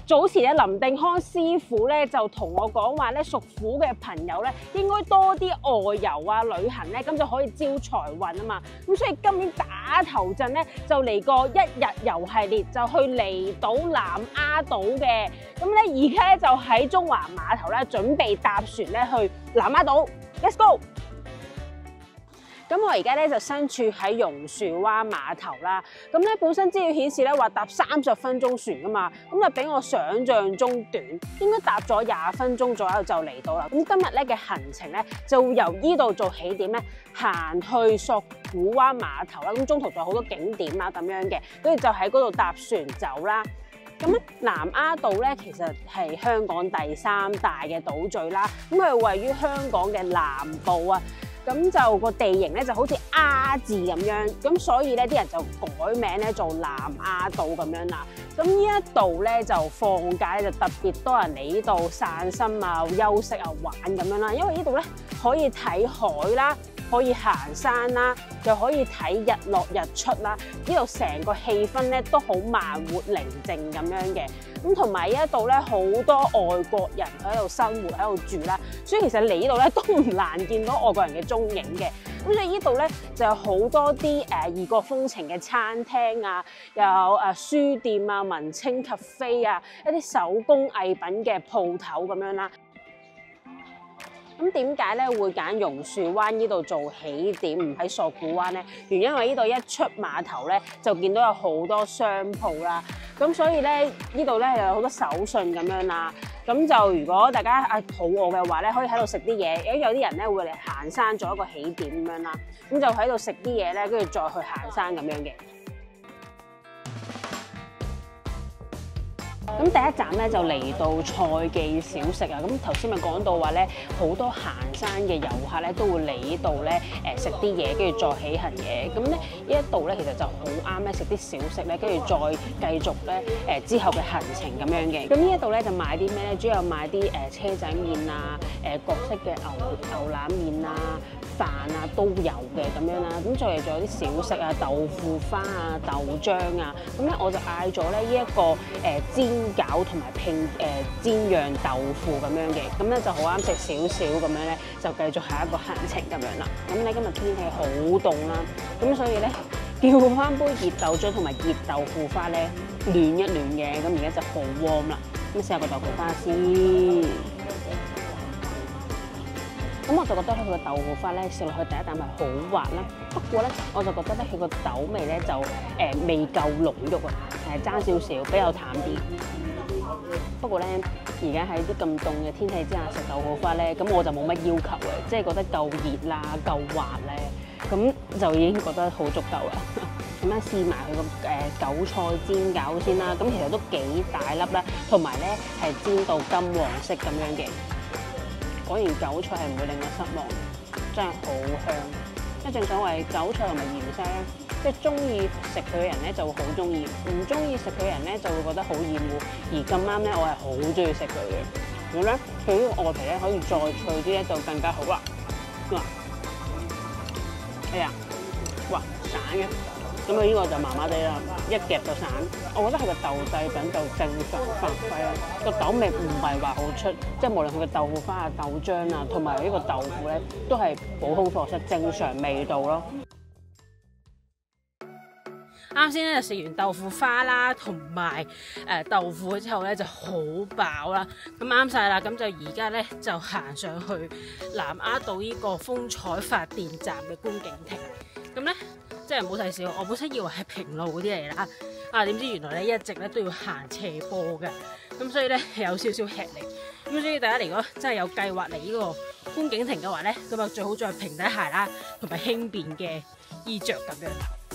早前咧林定康師傅咧就同我講話咧，屬虎嘅朋友咧應該多啲外遊啊、旅行咧，咁就可以招財運啊嘛。咁所以今年打頭陣咧就嚟個一日遊系列，就去離島南丫島嘅。咁咧而家咧就喺中環碼頭咧準備搭船咧去南丫島 ，Let's go！咁我而家咧就身處喺榕樹灣碼頭啦。咁咧本身資料顯示咧話搭30分鐘船噶嘛，咁就比我想象中短，應該搭咗20分鐘左右就嚟到啦。咁今日咧嘅行程咧就會由呢度做起點咧，行去索罟灣碼頭啦。咁中途仲有好多景點啊咁樣嘅，跟住就喺嗰度搭船走啦。咁咧南丫島咧其實係香港第3大嘅島嶼啦。咁佢係位於香港嘅南部啊。咁就個地形咧就好似丫字咁樣，咁所以咧啲人就改名咧做南丫島咁樣啦。咁呢一度咧就放假咧就特別多人嚟呢度散心啊、休息啊、玩咁樣啦。因為呢度咧可以睇海啦，可以行山啦，又可以睇日落日出啦。呢度成個氣氛咧都好慢活寧靜咁樣嘅。咁同埋呢一度咧好多外國人喺度生活喺度住啦，所以其實嚟呢度咧都唔難見到外國人嘅蹤影嘅。咁所以呢度咧就有好多啲異國風情嘅餐廳啊，又有書店啊、文青咖啡啊，一啲手工藝品嘅鋪頭咁樣啦。咁點解咧會揀榕樹灣呢度做起點，唔喺索罟灣咧？原因為呢度一出碼頭咧，就見到有好多商鋪啦。咁所以咧，呢度咧又有好多手信咁樣啦。咁就如果大家肚餓嘅話咧，可以喺度食啲嘢。有啲人咧會嚟行山做一個起點咁樣啦。咁就喺度食啲嘢咧，跟住再去行山咁樣嘅。咁第一站咧就嚟到蔡記小食啊！咁頭先咪講到話咧，好多行山嘅遊客咧都會嚟呢度咧食啲嘢，跟住再起行嘅。咁咧呢一度咧其實就好啱咧食啲小食咧，跟住再繼續咧之後嘅行程咁樣嘅。咁呢一度咧就賣啲咩咧？主要賣啲車仔麵啊、各式嘅牛腩麵啊、飯啊都有嘅咁樣啦。咁再嚟仲有啲小食啊、豆腐花啊、豆漿啊。咁咧我就嗌咗咧呢一個煎餃同埋煎釀豆腐咁樣嘅，咁咧就好啱食少少咁樣咧，就繼續下一個行程咁樣啦。咁咧今日天氣好凍啦，咁所以咧叫翻杯熱豆漿同埋熱豆腐花咧暖一暖嘅，咁而家就好 warm 啦。咁試下個豆腐花先。咁我就覺得咧，佢個豆腐花咧食落去第一啖係好滑啦。不過咧，我就覺得咧佢個豆味咧就未夠濃郁啊，爭少少，比較淡啲。不過咧，而家喺啲咁凍嘅天氣之下食豆腐花咧，咁我就冇乜要求嘅，即係覺得夠熱啦、夠滑咧，咁就已經覺得好足夠啦。咁樣試埋佢個韭菜煎餃先啦，咁其實都幾大粒啦，同埋咧係煎到金黃色咁樣嘅。果然韭菜係唔會令我失望，真係好香。因為正所謂韭菜同埋芫茜咧，即係中意食佢嘅人咧就會好中意，唔中意食佢嘅人咧就會覺得好厭惡。而咁啱咧，我係好中意食佢嘅。咁咧，佢呢個外皮咧可以再脆啲咧，就更加好啦。嗱，哎呀，哇，散嘅。咁佢呢個就麻麻地啦，一夾就散。我覺得佢個豆製品就正常發揮啦，個豆味唔係話好出，即係無論佢嘅豆腐花啊、豆漿啊，同埋呢個豆腐咧，都係普通貨色正常味道咯。啱先咧就食完豆腐花啦，同埋豆腐之後咧就好飽啦，咁啱晒啦，咁就而家咧就行上去南丫島呢個風采發電站嘅觀景亭，咁咧。即係唔好睇小，我本身以為係平路嗰啲嚟啦，點知原來咧一直咧都要行斜坡嘅，咁所以咧有少少吃力。咁所以大家如果真係有計劃嚟呢個觀景亭嘅話咧，咁啊最好着平底鞋啦，同埋輕便嘅衣着咁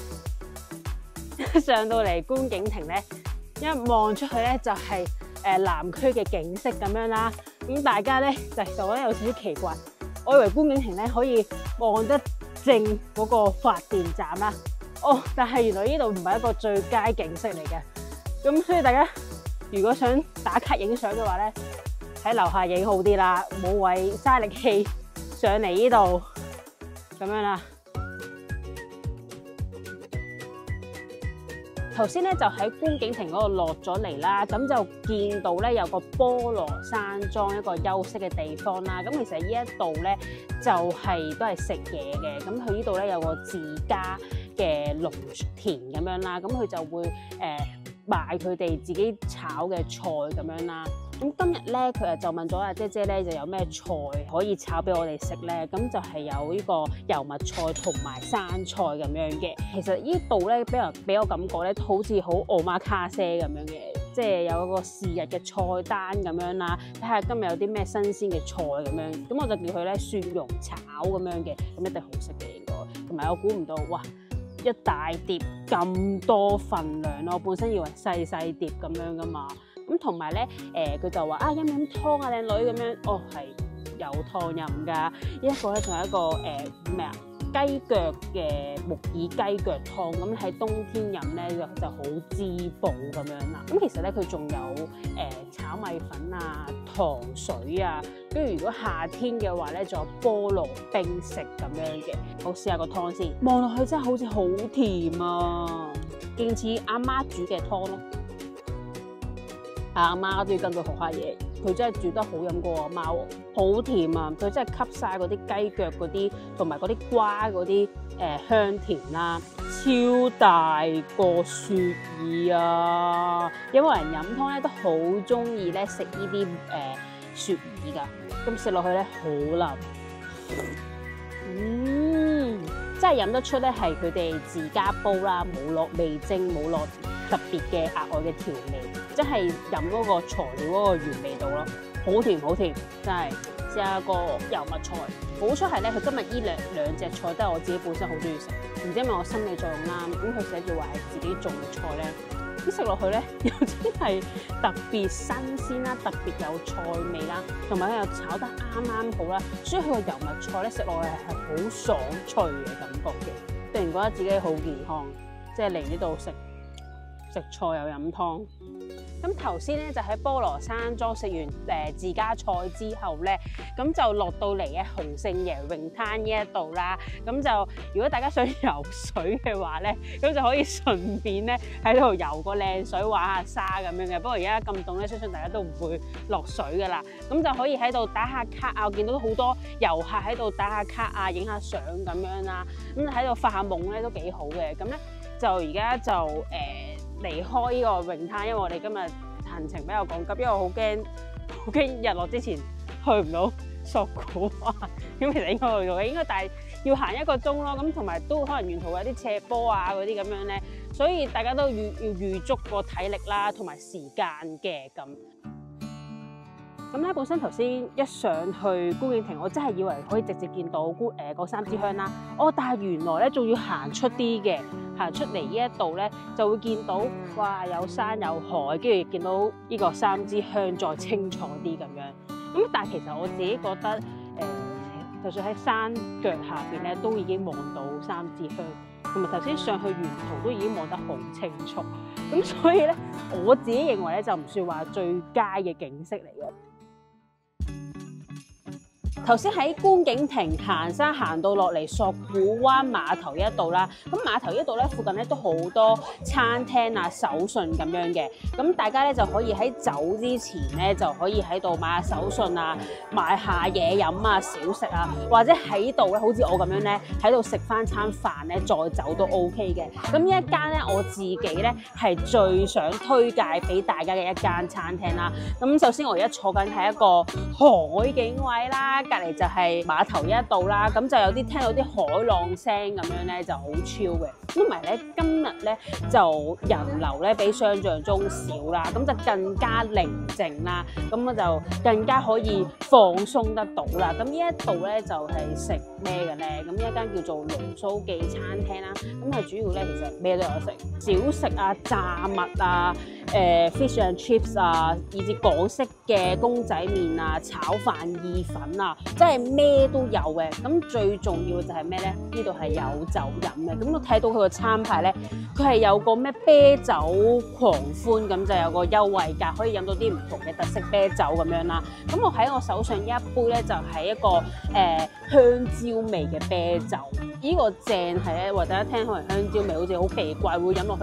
樣。上到嚟觀景亭咧，一望出去咧就係南區嘅景色咁樣啦。咁大家咧就覺得有少少奇怪，我以為觀景亭咧可以望得正嗰個發電站啦，但係原來呢度唔係一個最佳景色嚟嘅，咁所以大家如果想打卡影相嘅話咧，喺樓下影好啲啦，冇謂嘥力氣上嚟呢度咁樣啦。 頭先咧就喺觀景亭嗰度落咗嚟啦，咁就見到咧有個菠蘿山莊一個休息嘅地方啦。咁其實呢一度咧就都係食嘢嘅。咁佢呢度咧有個自家嘅農田咁樣啦，咁佢就會賣佢哋自己炒嘅菜咁樣啦。咁今日咧佢就問咗阿姐姐咧就有咩菜可以炒俾我哋食咧？咁就係有呢個油麥菜同埋生菜咁樣嘅。其實呢度咧俾我感覺咧好似好omakase咁樣嘅，即係有一個是日嘅菜單咁樣啦。睇下今日有啲咩新鮮嘅菜咁樣。咁我就叫佢咧蒜蓉炒咁樣嘅，咁一定好食嘅應該。同埋我估唔到，哇！一大碟咁多份量咯，我本身以為細細碟咁樣噶嘛。咁同埋咧，佢就話飲唔飲湯啊，靚女咁樣。哦，係有湯飲㗎。呢一個咧仲有一個咩啊雞腳嘅木耳雞腳湯。咁喺冬天飲咧就好滋補咁樣啦。咁其實咧佢仲有炒米粉啊、糖水啊，跟住如果夏天嘅話咧，仲有菠蘿冰食咁樣嘅。我試下個湯先，望落去真係好似好甜啊，勁似阿媽煮嘅湯咯。阿媽都要跟佢學下嘢，佢真係煮得好飲過阿媽喎，好甜啊！佢真係吸晒嗰啲雞腳嗰啲，同埋嗰啲瓜嗰啲香甜啦，超大個雪耳啊！有冇人飲湯咧都好中意咧食呢啲雪耳㗎，咁食落去咧好腍，真係飲得出咧係佢哋自家煲啦，冇落味精，冇落特別嘅額外嘅調味。即係飲嗰個材料嗰個原味道咯，好甜好甜，真係試下個油麥菜。好彩係咧，佢今日呢兩隻菜都係我自己本身好中意食，唔知因為我心理作用啦。咁佢寫住話係自己種嘅菜咧，咁食落去咧又真係特別新鮮啦，特別有菜味啦，同埋又炒得啱啱好啦，所以佢個油麥菜咧食落去係好爽脆嘅感覺嘅。突然覺得自己好健康，即係嚟呢度食菜又飲湯。咁頭先咧就喺菠蘿山莊食完自家菜之後咧，咁就落到嚟嘅洪聖爺泳灘呢一度啦。咁就如果大家想游水嘅話咧，咁就可以順便咧喺度游個靚水玩下沙咁樣嘅。不過而家咁凍咧，相信大家都唔會落水噶啦。咁就可以喺度打下卡啊！我見到好多遊客喺度打下卡啊，影下相咁樣啦。咁喺度發下夢咧都幾好嘅。咁咧就而家就離開呢個泳灘，因為我哋今日行程比較趕急，因為我好驚日落之前去唔到索罟灣。咁其實應該去到嘅，應該但係要行1個鐘咯。咁同埋都可能沿途有啲斜坡啊嗰啲咁樣咧，所以大家都要預足個體力啦，同埋時間嘅咁。咁咧，本身頭先一上去觀景亭，我真係以為可以直接見到嗰三支香啦。但係原來咧仲要行出啲嘅，行出嚟呢一度咧就會見到，哇！有山有海，跟住見到呢個三支香再清楚啲咁樣。咁但係其實我自己覺得，就算喺山腳下邊咧，都已經望到三支香，同埋頭先上去沿途都已經望得好清楚。咁所以咧，我自己認為咧就唔算話最佳嘅景色嚟嘅。頭先喺觀景亭行山行到落嚟索罟灣碼頭一度啦，咁碼頭一度咧附近咧都好多餐廳啊、手信咁樣嘅，咁大家咧就可以喺走之前咧就可以喺度買下手信啊、買下嘢飲啊、小食啊，或者喺度咧好似我咁樣咧喺度食翻餐飯咧再走都 OK 嘅。咁呢一間咧我自己咧係最想推介俾大家嘅一間餐廳啦。咁首先我而家坐緊係一個海景位啦。隔離就係碼頭一度啦，咁就有啲聽到啲海浪聲咁樣咧，就好 chill 嘅。因為咧今日咧就人流咧比想像中少啦，咁就更加寧靜啦，咁我就更加可以放鬆得到啦。咁呢一度咧就係食咩嘅咧？咁呢一間叫做龍鬚記餐廳啦，咁係主要咧其實咩都有食，小食啊、炸物啊、fish and chips 啊，以至港式嘅公仔麵啊、炒飯、意粉啊。真係咩都有嘅，咁最重要嘅就係咩咧？呢度係有酒飲嘅，咁我睇到佢個餐牌咧，佢係有個咩啤酒狂歡，咁就有個優惠價，可以飲到啲唔同嘅特色啤酒咁樣啦。咁我喺我手上呢一杯咧，就係一個香蕉味嘅啤酒。呢個正係咧，或者一聽可能香蕉味好似好奇怪，會飲落去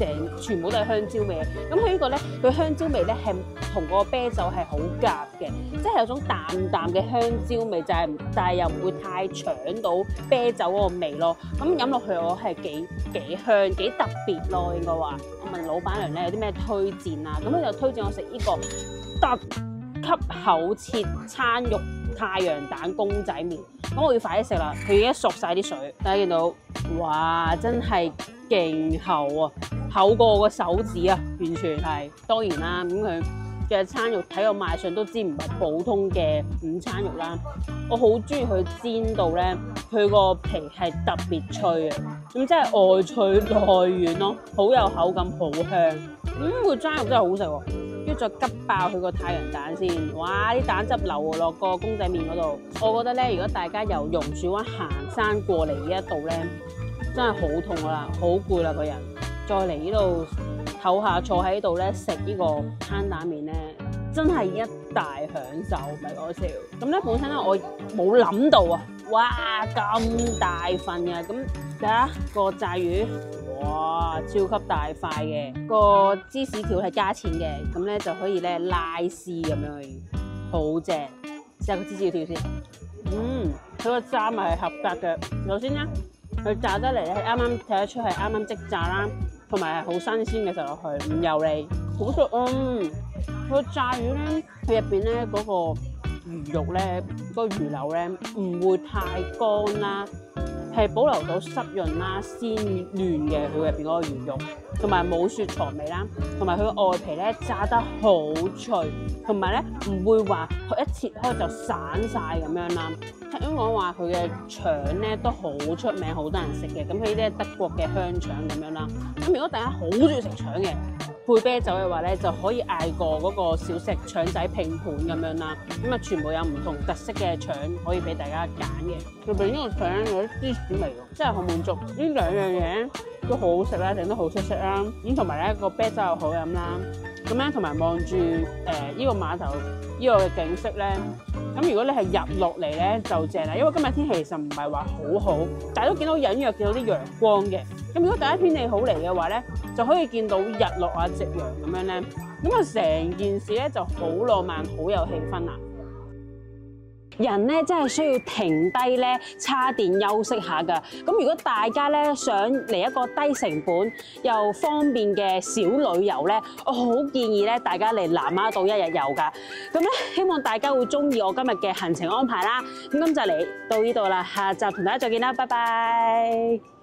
全部都係香蕉味。咁佢呢個咧，佢香蕉味咧係同個啤酒係好夾嘅，即係有種淡淡嘅香蕉味，但係又唔會太搶到啤酒嗰個味咯。咁飲落去我係幾香幾特別咯，應該話。我問老闆娘咧有啲咩推薦啊？咁佢就推薦我食呢個特級厚切餐肉太陽蛋公仔麵。咁我要快啲食啦，佢已經熟晒啲水，大家見到，哇，真係勁厚啊，厚過我個手指啊，完全係。當然啦，咁佢嘅餐肉睇個賣相都知唔係普通嘅午餐肉啦。我好中意佢煎到咧，佢個皮係特別脆啊，咁即係外脆內軟咯，好有口感，好香。個餐肉真係好食喎。跟住再吉爆佢個太陽蛋先，哇！啲蛋汁流落個公仔麵嗰度，我覺得咧，如果大家由榕樹灣行山過嚟呢一度咧，真係好痛啦，好攰啦個人，再嚟呢度唞下，坐喺度咧食呢個攤蛋麵咧，真係一大享受，唔係講笑。咁咧本身咧我冇諗到啊，哇咁大份嘅，咁睇下個炸魚。哇，超級大塊嘅，個芝士條係加錢嘅，咁咧就可以咧拉絲咁樣，好正。試下個芝士條先，佢個炸咪係合格嘅。首先咧，佢炸得嚟咧係啱啱睇得出係啱啱即炸啦，同埋係好新鮮嘅食落去，唔油膩，好食啊！佢個炸魚咧，佢入邊咧嗰個魚肉咧，嗰個魚柳咧唔會太乾啦。係保留到濕潤啦、鮮嫩嘅佢入邊嗰個魚肉，同埋冇雪藏味啦，同埋佢個外皮咧炸得好脆，同埋咧唔會話佢一切開就散晒咁樣啦。聽講話佢嘅腸咧都好出名，好多人食嘅。咁佢呢啲係德國嘅香腸咁樣啦。咁如果大家好中意食腸嘅，配啤酒嘅話咧，就可以嗌過嗰個小食腸仔拼盤咁樣啦。咁啊，全部有唔同特色嘅腸可以俾大家揀嘅。入邊呢個腸有啲芝士味喎，真係好滿足。呢兩樣嘢都好好食啦，整得好出色啦。咁同埋咧個啤酒又好飲啦。咁咧同埋望住呢個碼頭呢個嘅景色咧，咁如果你係入落嚟咧就正啦。因為今日天氣其實唔係話好好，但係都見到隱約見到啲陽光嘅。咁如果大家天氣好嚟嘅話咧，就可以見到日落啊、夕陽咁樣咧，咁啊成件事咧就好浪漫、好有氣氛啦。人咧真係需要停低咧，叉電休息下㗎。咁如果大家咧想嚟一個低成本又方便嘅小旅遊咧，我好建議咧大家嚟南丫島一日遊㗎。咁咧希望大家會中意我今日嘅行程安排啦。咁就嚟到呢度啦，下集同大家再見啦，拜拜。